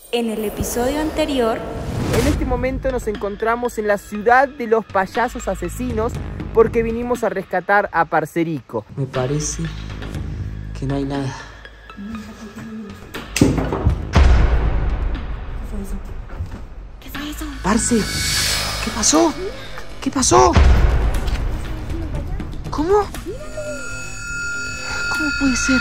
En el episodio anterior... En este momento nos encontramos en la ciudad de los payasos asesinos porque vinimos a rescatar a Parcerico. Me parece que no hay nada. ¿Qué fue eso? Parce, ¿qué pasó? ¿Qué pasó? ¿Cómo? ¿Cómo puede ser?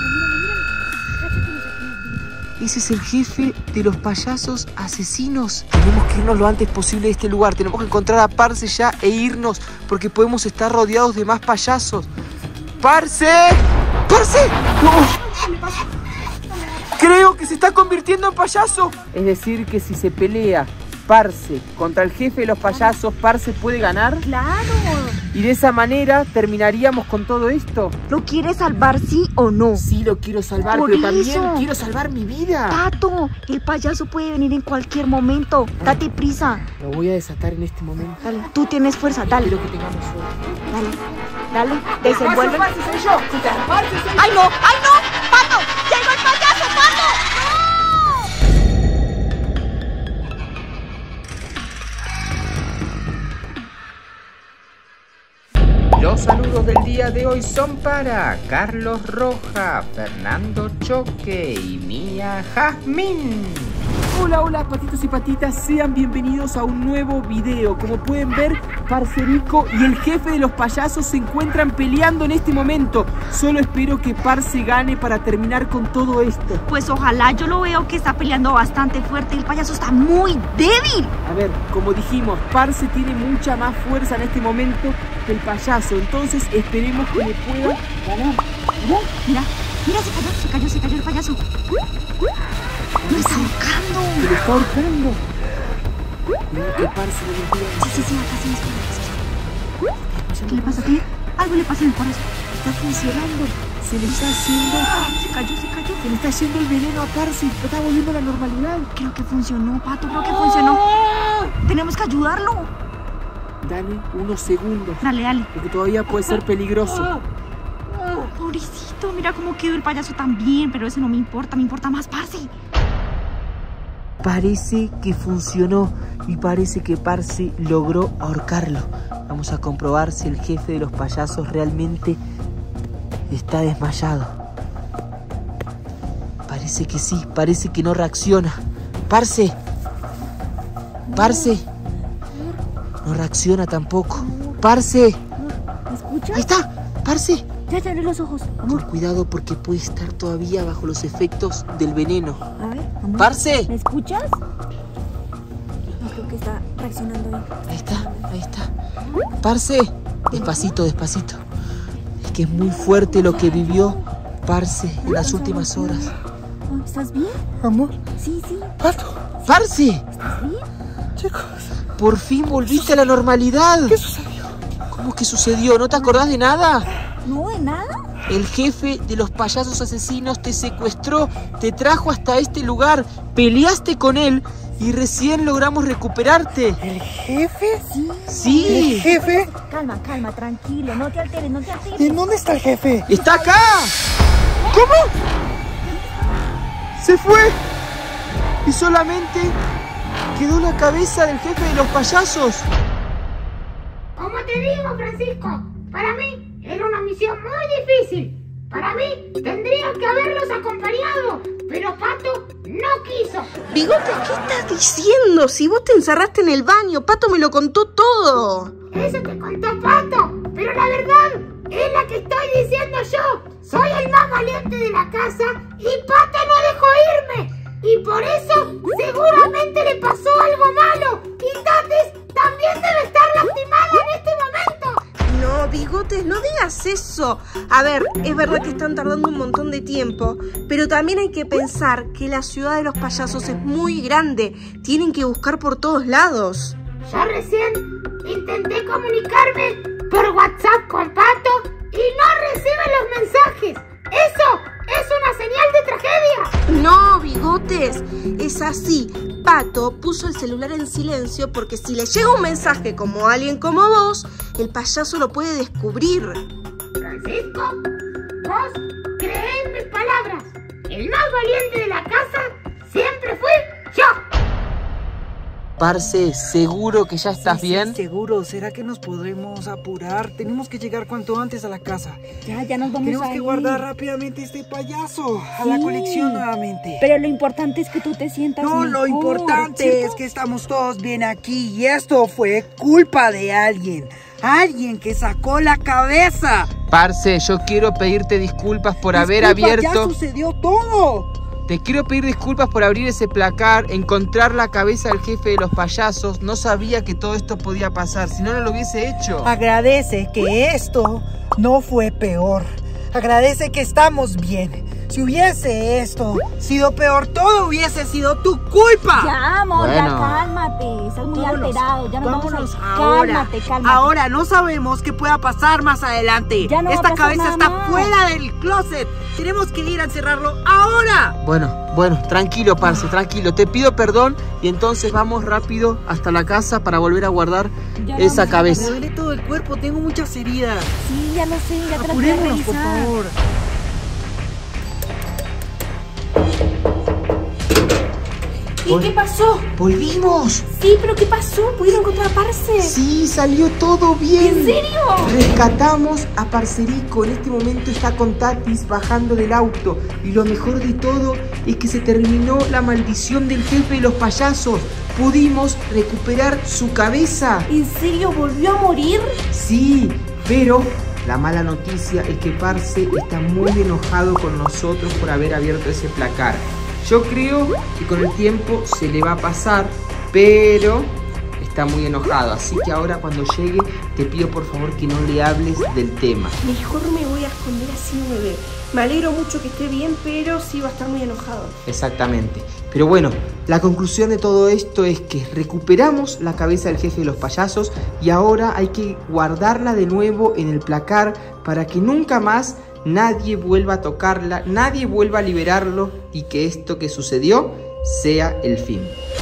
Ese es el jefe de los payasos asesinos. Tenemos que irnos lo antes posible de este lugar. Tenemos que encontrar a Parce ya e irnos, porque podemos estar rodeados de más payasos. ¡Parce! ¡Parce! ¡No! Creo que se está convirtiendo en payaso. Es decir, que si se pelea Parce contra el jefe de los payasos, Parce puede ganar. ¡Claro! Y de esa manera terminaríamos con todo esto. ¿Lo quieres salvar, sí o no? Sí, lo quiero salvar, Por pero eso. también quiero salvar mi vida. Pato, el payaso puede venir en cualquier momento. Date prisa. Lo voy a desatar en este momento. Dale, tú tienes fuerza, dale. Espero que tengamos suerte. Dale, desenvuelve. ¡Parce, soy yo! ¡Parce, soy yo! ¡Ay, no! ¡Ay, no! ¡Pato! ¡Llegó el payaso, Pato! Los saludos del día de hoy son para Carlos Roja, Fernando Choque y Mía Jazmín. Hola, hola patitos y patitas, sean bienvenidos a un nuevo video. Como pueden ver, Parcerico y el jefe de los payasos se encuentran peleando en este momento. Solo espero que Parce gane para terminar con todo esto. Pues ojalá, yo lo veo que está peleando bastante fuerte. El payaso está muy débil. A ver, como dijimos, Parce tiene mucha más fuerza en este momento que el payaso. Entonces esperemos que le pueda ganar. Mira, mira, se cayó el payaso. ¡Lo está ahorcando! ¡Se lo está ahorcando! Mira que Parce no le olvida. Sí, acá se me esconde. ¿Qué le pasa? ¿Qué? Algo le pasa en el corazón. Está funcionando. Se le está haciendo... Se cayó. Se le está haciendo el veneno a Parce. Está volviendo a la normalidad. Creo que funcionó, Pato, creo que funcionó. Tenemos que ayudarlo. Dale unos segundos. Dale. Porque todavía puede ser peligroso. Pobrecito, mira cómo quedó el payaso también. Pero eso no me importa más Parce. Parece que funcionó y parece que Parce logró ahorcarlo. Vamos a comprobar si el jefe de los payasos realmente está desmayado. Parece que sí, parece que no reacciona. Parce. No reacciona tampoco. Parce. ¿Me escuchas? Ahí está, Parce. Ya abre los ojos, amor. Con cuidado porque puede estar todavía bajo los efectos del veneno. A ver, amor. ¡Parce! ¿Me escuchas? No creo que está reaccionando bien. Ahí está. Parce, despacito. Es que es muy fuerte lo que vivió Parce en las últimas horas. ¿Estás bien? Amor. Sí. Pato. Parce. ¿Estás bien? Chicos. Por fin volviste a la normalidad. ¿Qué sucedió? ¿Cómo que sucedió? ¿No te acordás de nada? No, de nada. El jefe de los payasos asesinos te secuestró, te trajo hasta este lugar, peleaste con él y recién logramos recuperarte. ¿El jefe? Sí. ¿El jefe? Calma, tranquilo, no te alteres. ¿En dónde está el jefe? ¡Está acá! ¿Cómo? Se fue. Y solamente quedó la cabeza del jefe de los payasos. Como te digo, Francisco, para mí era una misión muy difícil. Para mí tendría que haberlos acompañado, pero Pato no quiso. Bigote, ¿qué estás diciendo? Si vos te encerraste en el baño, Pato me lo contó todo. Eso te contó Pato, pero la verdad es la que estoy diciendo yo. Soy el más valiente de la casa y Pato no dejó irme. Y por eso seguramente le pasó algo malo. Y Tatis también debe estar lastimada en este momento. No, Bigotes, no digas eso. A ver, es verdad que están tardando un montón de tiempo, pero también hay que pensar que la ciudad de los payasos es muy grande. Tienen que buscar por todos lados. Yo recién intenté comunicarme por WhatsApp con Pato y no recibe los mensajes. ¡Eso es una señal de tragedia! No, Bigotes, es así. Pato puso el celular en silencio porque si le llega un mensaje como alguien como vos, el payaso lo puede descubrir. Francisco, vos creé en mis palabras. El más valiente de la casa siempre fue Parce, ¿seguro que ya estás bien? Sí, seguro. ¿Será que nos podremos apurar? Tenemos que llegar cuanto antes a la casa. Ya nos vamos Tenemos a que ir. guardar rápidamente este payaso a la colección nuevamente. Pero lo importante es que tú te sientas No, mejor, lo importante ¿cierto? es que estamos todos bien aquí y esto fue culpa de alguien. Alguien que sacó la cabeza. Parce, yo quiero pedirte disculpas por haber abierto... Ya sucedió todo. Te quiero pedir disculpas por abrir ese placar, encontrar la cabeza del jefe de los payasos. No sabía que todo esto podía pasar, si no, no lo hubiese hecho. Agradece que esto no fue peor. Agradece que estamos bien. Si hubiese esto sido peor, todo hubiese sido tu culpa. Ya, amor, ya Bueno. cálmate. Estás muy alterado. Ya nos Vámonos vamos a ir. ahora. Cálmate. Ahora no sabemos qué pueda pasar más adelante. Ya no va a Esta pasar cabeza nada está más. fuera del closet. Tenemos que ir a encerrarlo ahora. Bueno, tranquilo, parce, tranquilo. Te pido perdón y entonces vamos rápido hasta la casa para volver a guardar Ya esa vamos. Me cabeza. duele todo el cuerpo, tengo muchas heridas. Sí, ya lo sé. Ya te las voy a Apurémonos, por revisar. favor. ¿Y qué pasó? ¡Volvimos! Sí, pero ¿qué pasó? ¿Pudieron encontrar a Parce? Sí, salió todo bien. ¿En serio? Rescatamos a Parcerico. En este momento está con Tatis bajando del auto. Y lo mejor de todo es que se terminó la maldición del jefe de los payasos. Pudimos recuperar su cabeza. ¿En serio volvió a morir? Sí, pero la mala noticia es que Parce está muy enojado con nosotros por haber abierto ese placar. Yo creo que con el tiempo se le va a pasar, pero está muy enojado. Así que ahora cuando llegue te pido por favor que no le hables del tema. Mejor me voy a esconder así no me ve. Me alegro mucho que esté bien, pero sí va a estar muy enojado. Exactamente. Pero bueno, la conclusión de todo esto es que recuperamos la cabeza del jefe de los payasos y ahora hay que guardarla de nuevo en el placar para que nunca más nadie vuelva a tocarla, nadie vuelva a liberarlo y que esto que sucedió sea el fin.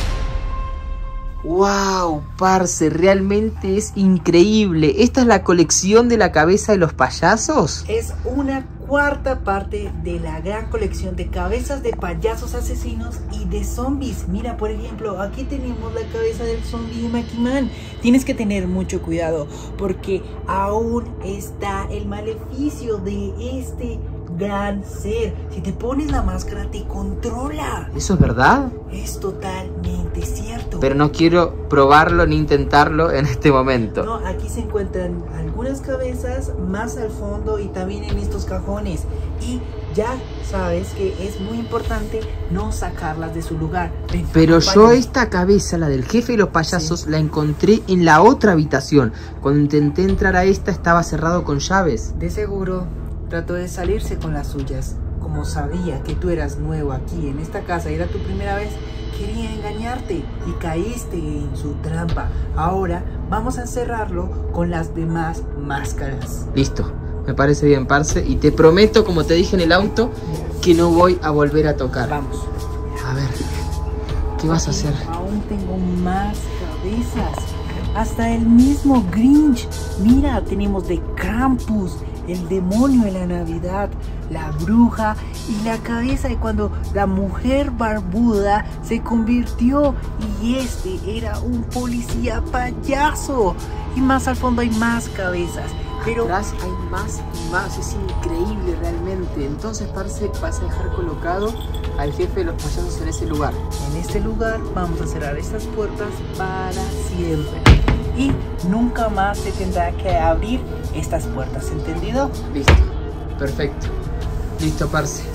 ¡Wow! Parce, realmente es increíble. ¿Esta es la colección de la cabeza de los payasos? Es una cuarta parte de la gran colección de cabezas de payasos asesinos y de zombies. Mira, por ejemplo, aquí tenemos la cabeza del zombie de Maquiman. Tienes que tener mucho cuidado porque aún está el maleficio de este gran ser. Si te pones la máscara te controla. ¿Eso es verdad? Es totalmente cierto. Pero no quiero probarlo ni intentarlo en este momento. No, aquí se encuentran algunas cabezas más al fondo y también en estos cajones. Y ya sabes que es muy importante no sacarlas de su lugar. Ven, Pero yo acompáñame. esta cabeza, la del jefe de los payasos, la encontré en la otra habitación. Cuando intenté entrar a esta estaba cerrado con llaves. De seguro trató de salirse con las suyas. Como sabía que tú eras nuevo aquí en esta casa y era tu primera vez, quería engañarte y caíste en su trampa. Ahora vamos a encerrarlo con las demás máscaras. Listo, me parece bien, parce. Y te prometo, como te dije en el auto, que no voy a volver a tocar. Vamos. A ver, ¿qué vas a hacer? Aún tengo más cabezas. Hasta el mismo Grinch. Mira, tenemos de Krampus, el demonio de la Navidad, la bruja y la cabeza de cuando la mujer barbuda se convirtió y este era un policía payaso. Y más al fondo hay más cabezas. Pero Atrás hay más y más, es increíble realmente. Entonces, parce, vas a dejar colocado al jefe de los payasos en ese lugar. en este lugar vamos a cerrar estas puertas para siempre. Y nunca más se tendrá que abrir estas puertas, ¿entendido? Listo, perfecto. Listo, parce.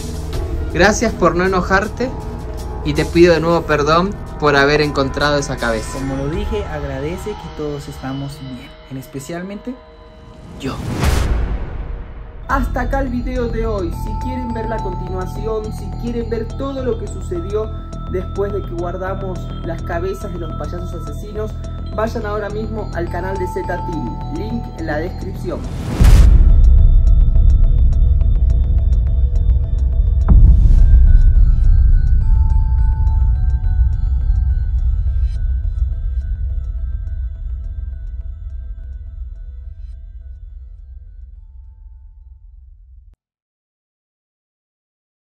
Gracias por no enojarte y te pido de nuevo perdón por haber encontrado esa cabeza. Como lo dije, agradece que todos estamos bien, en especialmente yo. Hasta acá el video de hoy. Si quieren ver la continuación, si quieren ver todo lo que sucedió después de que guardamos las cabezas de los payasos asesinos, vayan ahora mismo al canal de ZTV, link en la descripción.